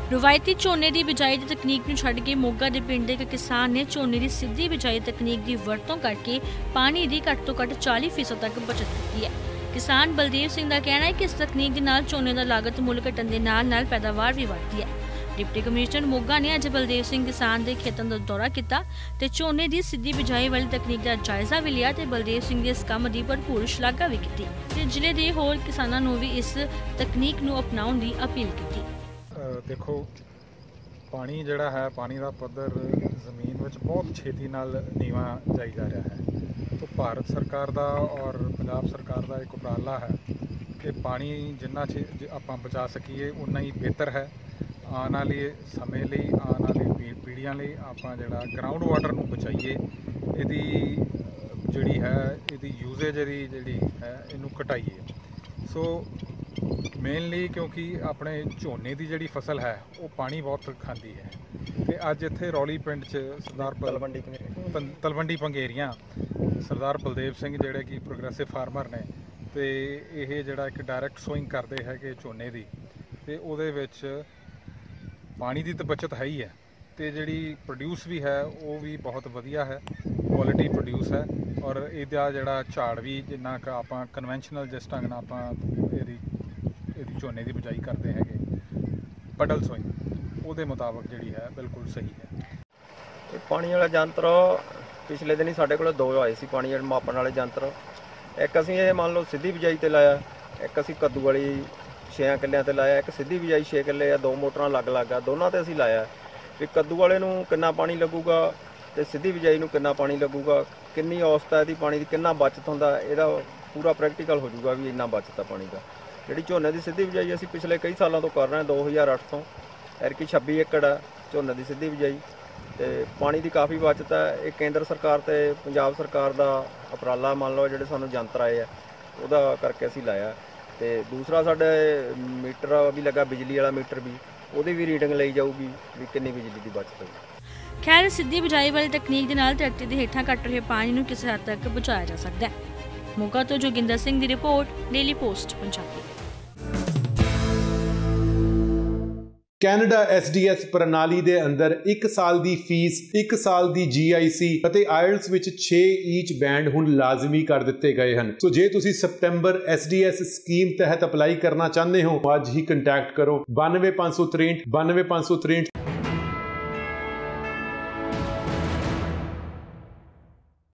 ਰਵਾਇਤੀ ਝੋਨੇ ਦੀ ਬਿਜਾਈ ਦੀ ਤਕਨੀਕ ਨੂੰ ਛੱਡ ਕੇ ਮੋਗਾ ਦੇ ਪਿੰਡ ਦੇ ਇੱਕ ਕਿਸਾਨ ਨੇ ਝੋਨੇ ਦੀ ਸਿੱਧੀ ਬਿਜਾਈ ਤਕਨੀਕ ਦੀ ਵਰਤੋਂ ਕਰਕੇ ਪਾਣੀ ਦੀ ਘੱਟ ਤੋਂ ਘੱਟ 40% ਤੱਕ ਬਚਤ ਕੀਤੀ ਹੈ। ਕਿਸਾਨ ਬਲਦੇਵ ਸਿੰਘ ਦਾ ਕਹਿਣਾ ਹੈ ਕਿ ਇਸ ਤਕਨੀਕ ਦੇ ਨਾਲ ਝੋਨੇ ਦਾ ਲਾਗਤ ਮੁੱਲ ਘਟਣ ਦੇ ਨਾਲ ਪੈਦਾਵਾਰ ਵੀ ਵਧਦੀ ਹੈ। डिप्टी कमिश्नर मोगा ने अज बलदेव सिंह किसान के खेतों का दौरा किया ते झोने की सीधी बिजाई वाली तकनीक का जायजा भी लिया ते बलदेव सिंह के इस काम की भरपूर शलाघा भी की ते जिले के होर किसानों को भी इस तकनीक को अपनाने की अपील की। देखो पानी जिहड़ा है पानी का पद्धर जमीन में बहुत छेती नाल नीवा जाई जा रहा है। तो भारत सरकार का और पंजाब सरकार का एक उपराला है कि पानी जिन्ना आपां बचा सकीए उन्ना ही बेहतर है। आने वाले समय लिए आने वाली पीढ़ियां लिए आपां जिहड़ा ग्राउंड वाटर नूं बचाइए, इहदी जिहड़ी है इहदी यूजेज जिहड़ी है इनू घटाइए। सो मेनली क्योंकि अपने झोने की जिहड़ी फसल है वो पानी बहुत खाती है। तो अज इत्थे रौली पिंड च सरदार तलवंडी पंगेरियां सरदार बलदेव सिंह जिहड़े कि प्रोग्रेसिव फार्मर ने तो यह जिहड़ा एक डायरैक्ट सोइंग करते हैं कि झोने की तो उहदे विच पानी की तो बचत है ही है तो जी प्रोड्यूस भी है वो भी बहुत वधिया है, क्वालिटी प्रोड्यूस है। और इसका जोड़ा झाड़ भी जिन्ना क आपां कन्वेंशनल जिस ढंग नाल आपां इहदी झोने की बिजाई करते हैं पडल सोइंग उहदे मुताबिक जिहड़ी है बिल्कुल सही है। पानी वाला यंत्र पिछले दिन ही साडे कोल दो आए सी पानी मापन वाले यंत्र। एक असीं ये मान लो सीधी बिजाई ते लाया, एक असीं कद्दू वाली 6 किल्लियां ते लाया, एक सीधी बिजाई 6 किल्ले आ, 2 मोटरां अलग अलग आ, दोनों ते असीं लाया भी कद्दू वाले नूं किन्ना पानी लगूगा ते सीधी बिजाई नूं किन्ना पानी लगूगा, किन्नी औसत है इहदी पानी दी, किन्ना बचत हुंदा, इहदा पूरा प्रैक्टिकल हो जाऊगा भी इन्ना बचत है पानी का। जिहड़ी झोने की सीधी बिजाई असीं पिछले कई सालों तो कर रहे हैं 2008 तो एरकी 26 एकड़ है झोने की सीधी बिजाई ते पानी की काफ़ी बचत है। ये केंद्र सरकार ते पंजाब सरकार का उपराला मान लो जिहड़े सानूं यंत्र आए आ उहदा करके असीं लाया। तो दूसरा साडे मीटर भी लगा बिजली वाला मीटर भी उहदी भी रीडिंग लई जाऊगी भी कितनी बिजली की बचत होगी। खैर सीधी बिजाई वाली तकनीक के नाल धरती के हेठां घट रहे पानी नूं किसी हद तक बचाया जा सकता है। मोगा तो जोगिंदर सिंह की report, Daily Post Punjabi. Canada SDS प्रणाली दे अंदर 1 साल की फीस, 1 साल की GIC ਅਤੇ IELTS ਵਿੱਚ 6 ईच बैंड ਹੁਣ ਲਾਜ਼ਮੀ ਕਰ ਦਿੱਤੇ ਗਏ ਹਨ। ਸੋ ਜੇ ਤੁਸੀਂ ਸਤੰਬਰ SDS ਸਕੀਮ ਤਹਿਤ ਅਪਲਾਈ ਕਰਨਾ ਚਾਹੁੰਦੇ ਹੋ ਅੱਜ ਹੀ ਕੰਟੈਕਟ ਕਰੋ 92563 92563